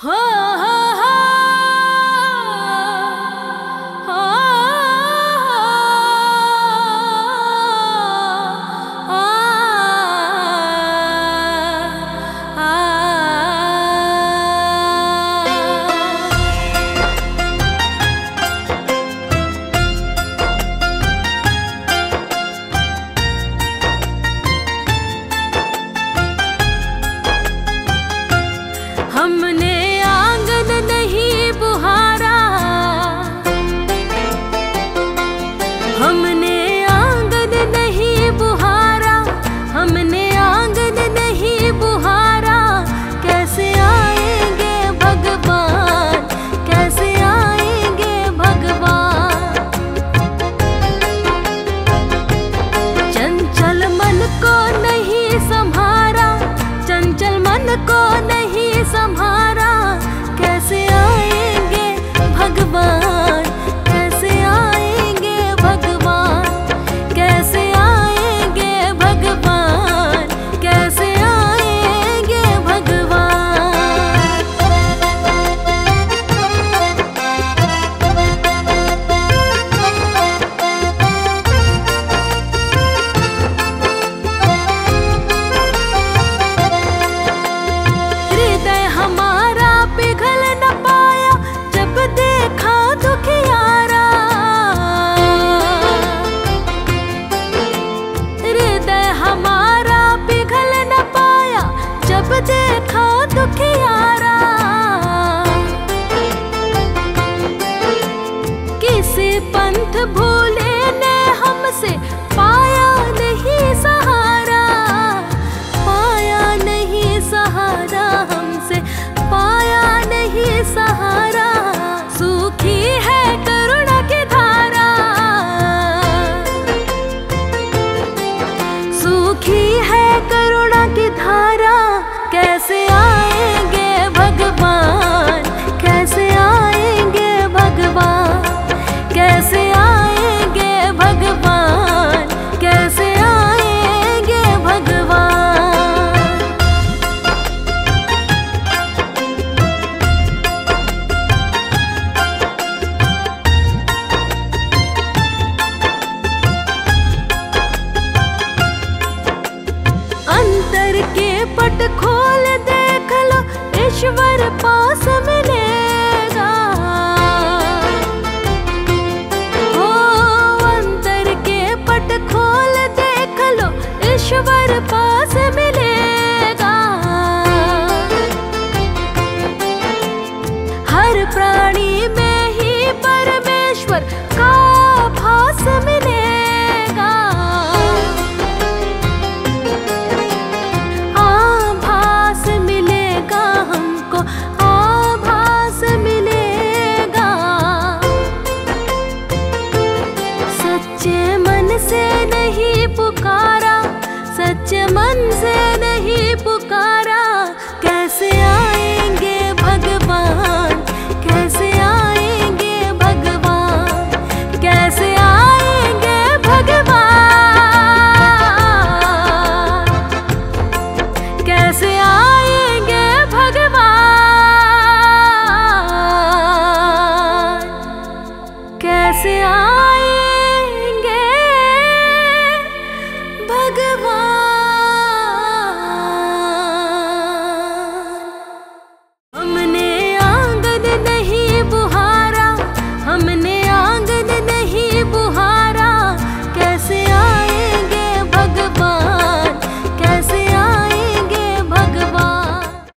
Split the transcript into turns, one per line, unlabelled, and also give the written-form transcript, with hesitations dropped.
हो हो हो हो हमने आंगन नहीं बुहारा, हमने आंगन नहीं बुहारा, हमने आंगन नहीं बुहारा। कैसे आएंगे भगवान, कैसे आएंगे भगवान। चंचल मन को नहीं संभारा, चंचल मन को नहीं संभारा। कैसे आएंगे भगवान, कैसे आएंगे भगवान, कैसे आएंगे भगवान, कैसे आएंगे भगवान। हृदय हमारा पिघल न पाया जब देखा दुखियारा। हृदय हमारा पिघल न पाया जब देखा दुखियारा। किसी पंथ भूले ने हमसे पाया नहीं सहारा, पाया नहीं सहारा, हमसे पाया नहीं सहारा। सूखी है करुणा की धारा, सूखी है करुणा की धारा। कैसे आएंगे भगवान, कैसे आएंगे भगवान, कैसे आएंगे भगवान, कैसे आएंगे भगवान। अंतर के पट खोल देख लो, ईश्वर पास मिलेगा। हो अंतर के पट खोल देख लो, ईश्वर पास मिलेगा। हर प्राणी में